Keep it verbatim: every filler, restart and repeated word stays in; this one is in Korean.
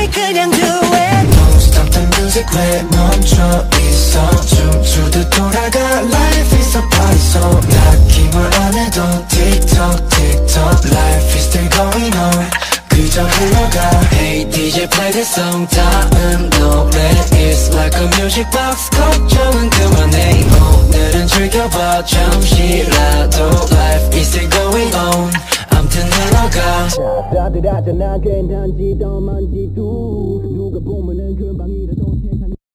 그냥 do it. Don't stop the music 왜 멈춰 있어. 춤추듯 돌아가. Life is a party so 딱히 뭘 안 해도 틱톡 틱톡 Life is still going on. 그저 흘러가. Hey 디제이 play this song. 다음 노래 It's like a music box. 걱정은 그만해. 오늘은 즐겨봐. 잠시라도 Life is still going on. 암튼 흘러가. 다들 하잖아 괜한지도 만지도